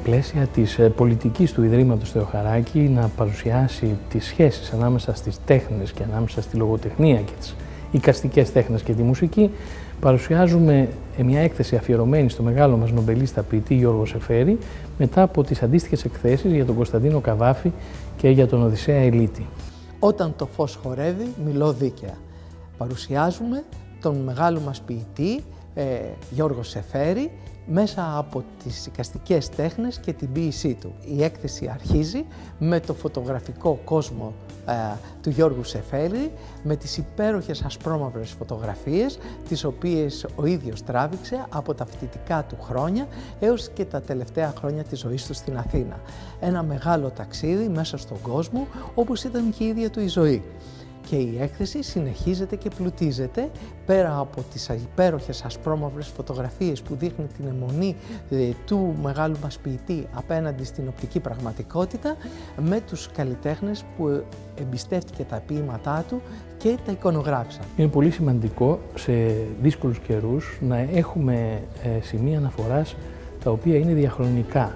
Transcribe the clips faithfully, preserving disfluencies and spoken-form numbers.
πλαίσια της πολιτικής του Ιδρύματος Θεοχαράκη να παρουσιάσει τις σχέσεις ανάμεσα στις τέχνες και ανάμεσα στη λογοτεχνία και τις εικαστικές τέχνες και τη μουσική, παρουσιάζουμε μια έκθεση αφιερωμένη στο μεγάλο μας νομπελίστα ποιητή Γιώργο Σεφέρη, μετά από τις αντίστοιχες εκθέσεις για τον Κωνσταντίνο Καβάφη και για τον Οδυσσέα Ελίτη. Όταν το φως χορεύει, μιλώ δίκαια. Παρουσιάζουμε τον μεγάλο μας ποιητή ε, Γιώργο Σεφέρη μέσα από τις εικαστικές τέχνες και την ποίησή του. Η έκθεση αρχίζει με το φωτογραφικό κόσμο ε, του Γιώργου Σεφέρη, με τις υπέροχες ασπρόμαυρες φωτογραφίες, τις οποίες ο ίδιος τράβηξε από τα φοιτητικά του χρόνια έως και τα τελευταία χρόνια της ζωής του στην Αθήνα. Ένα μεγάλο ταξίδι μέσα στον κόσμο, όπως ήταν και η ίδια του η ζωή. Και η έκθεση συνεχίζεται και πλουτίζεται πέρα από τις υπέροχες ασπρόμαυρες φωτογραφίες που δείχνει την αιμονή ε, του μεγάλου μας ποιητή απέναντι στην οπτική πραγματικότητα, με τους καλλιτέχνες που εμπιστεύτηκε τα ποίηματά του και τα εικονογράφησαν. Είναι πολύ σημαντικό σε δύσκολους καιρούς να έχουμε ε, σημεία αναφοράς τα οποία είναι διαχρονικά.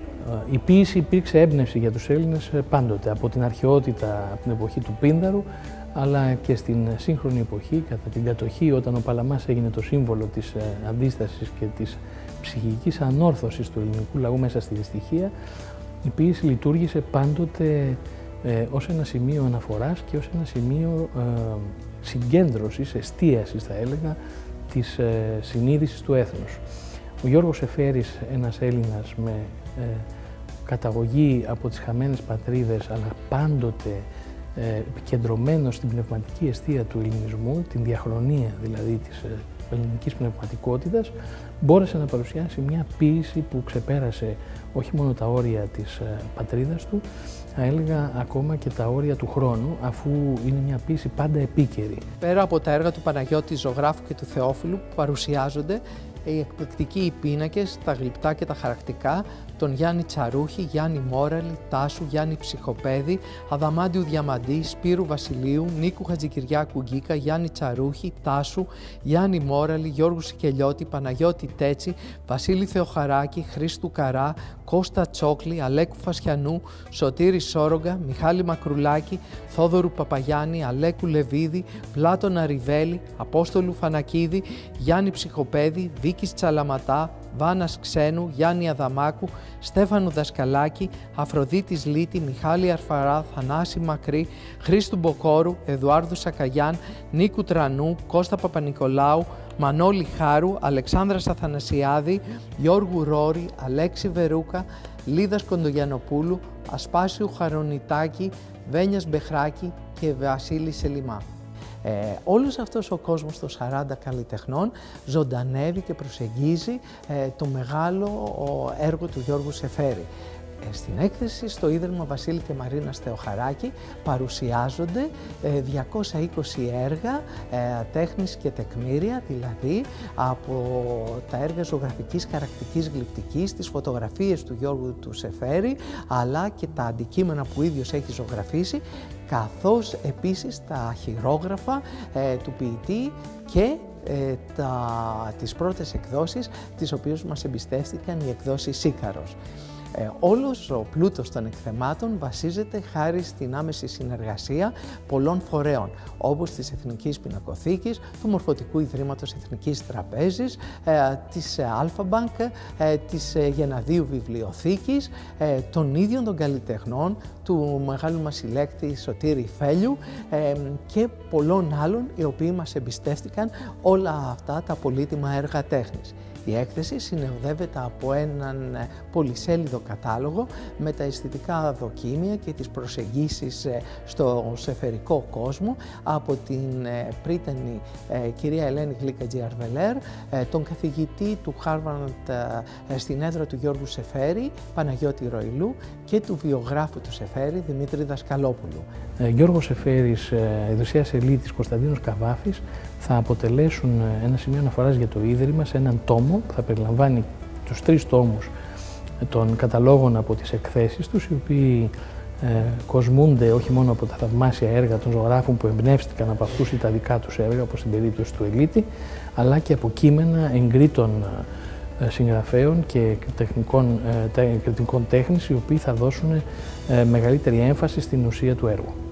Η ποίηση υπήρξε έμπνευση για τους Έλληνες πάντοτε, από την αρχαιότητα, από την εποχή του Πίνδαρου, αλλά και στην σύγχρονη εποχή, κατά την κατοχή, όταν ο Παλαμάς έγινε το σύμβολο της αντίστασης και της ψυχικής ανόρθωσης του ελληνικού λαού μέσα στη δυστυχία, η ποίηση λειτουργήσε πάντοτε ε, ως ένα σημείο αναφοράς και ως ένα σημείο ε, συγκέντρωσης, εστίασης θα έλεγα, της ε, συνείδησης του έθνους. Ο Γιώργος Σεφέρης, ένας Έλληνας με ε, καταγωγή από τις χαμένες πατρίδες, αλλά πάντοτε ε, επικεντρωμένος στην πνευματική εστία του ελληνισμού, την διαχρονία δηλαδή της ε, ελληνικής πνευματικότητας, μπόρεσε να παρουσιάσει μια ποίηση που ξεπέρασε όχι μόνο τα όρια της ε, πατρίδας του, θα έλεγα ακόμα και τα όρια του χρόνου, αφού είναι μια ποίηση πάντα επίκαιρη. Πέρα από τα έργα του Παναγιώτη Ζωγράφου και του Θεόφιλου που παρουσιάζονται, οι εκπληκτικοί πίνακες, τα γλυπτά και τα χαρακτικά, τον Γιάννη Τσαρούχη, Γιάννη Μόραλη, Τάσου, Γιάννη Ψυχοπέδη, Αδαμάντιου Διαμαντή, Σπύρου Βασιλείου, Νίκου Χατζικυριάκου Γκίκα, Γιάννη Τσαρούχη, Τάσου, Γιάννη Μόραλη, Γιώργου Σικελιώτη, Παναγιώτη Τέτση, Βασίλη Θεοχαράκη, Χρήστου Καρά, Κώστα Τσόκλη, Αλέκου Φασιανού, Σωτήρη Σόρογκα, Μιχάλη Μακρουλάκη, Θόδωρου Παπαγιάννη, Αλέκου Λεβίδη, Πλάτωνα Ριβέλη, Απόστολου Φανακίδη, Γιάννη Ψυχοπέδη, Βίκης Τσαλαματά, Βάνας Ξένου, Γιάννη Αδαμάκου, Στέφανου Δασκαλάκη, Αφροδίτης Λίτη, Μιχάλη Αρφαρά, Θανάση Μακρύ, Χρήστου Μποκόρου, Εδουάρδου Σακαγιάν, Νίκου Τρανού, Κώστα Παπανικολάου, Μανώλη Χάρου, Αλεξάνδρας Αθανασιάδη, Γιώργου Ρόρη, Αλέξη Βερούκα, Λίδας Κοντογιανοπούλου, Ασπάσιου Χαρονιτάκη, Βένιας Μπεχράκη και Βασίλη Σελιμά. Ε, όλος αυτός ο κόσμος των σαράντα καλλιτεχνών ζωντανεύει και προσεγγίζει ε, το μεγάλο έργο του Γιώργου Σεφέρη. Ε, στην έκθεση στο Ίδρυμα Βασίλη και Μαρίνας Θεοχαράκη παρουσιάζονται ε, διακόσια είκοσι έργα ε, τέχνης και τεκμήρια, δηλαδή από τα έργα ζωγραφικής, χαρακτικής, γλυπτικής, τις φωτογραφίες του Γιώργου του Σεφέρη, αλλά και τα αντικείμενα που ίδιος έχει ζωγραφίσει, καθώς επίσης τα χειρόγραφα ε, του ποιητή και ε, τα, τις πρώτες εκδόσεις, τις οποίες μας εμπιστεύτηκαν οι εκδόσεις Ίκαρος. Ε, όλος ο πλούτος των εκθεμάτων βασίζεται χάρη στην άμεση συνεργασία πολλών φορέων, όπως της Εθνικής Πινακοθήκης, του Μορφωτικού Ιδρύματος Εθνικής Τραπέζης, ε, της Αλφα-Μπανκ, ε, της Γεναδίου Βιβλιοθήκης, ε, των ίδιων των καλλιτεχνών, του μεγάλου μας συλλέκτη Σωτήρη Φέλιου ε, και πολλών άλλων, οι οποίοι μας εμπιστεύτηκαν όλα αυτά τα πολύτιμα έργα τέχνης. Η έκθεση συνοδεύεται από έναν πολυσέλιδο κατάλογο με τα αισθητικά δοκίμια και τις προσεγγίσεις στο σεφερικό κόσμο από την πρίτανη κυρία Ελένη Γλίκατζη Αρβελέρ, τον καθηγητή του Χάρβαρντ στην έδρα του Γιώργου Σεφέρη, Παναγιώτη Ροηλού, και του βιογράφου του Σεφέρη, Δημήτρη Δασκαλόπουλου. Ε, Γιώργος Σεφέρης, Οδυσσέας Ελίτης, Κωνσταντίνος Καβάφης θα αποτελέσουν ένα σημείο αναφοράς για το Ίδρυμα σε έναν τόμο που θα περιλαμβάνει τους τρεις τόμους των καταλόγων από τις εκθέσεις τους, οι οποίοι ε, κοσμούνται όχι μόνο από τα θαυμάσια έργα των ζωγράφων που εμπνεύστηκαν από αυτούς ή τα δικά τους έργα, όπως στην περίπτωση του Ελίτη, αλλά και από κείμενα εγκρίτων συγγραφέων και κριτικών τέχνης, οι οποίοι θα δώσουν μεγαλύτερη έμφαση στην ουσία του έργου.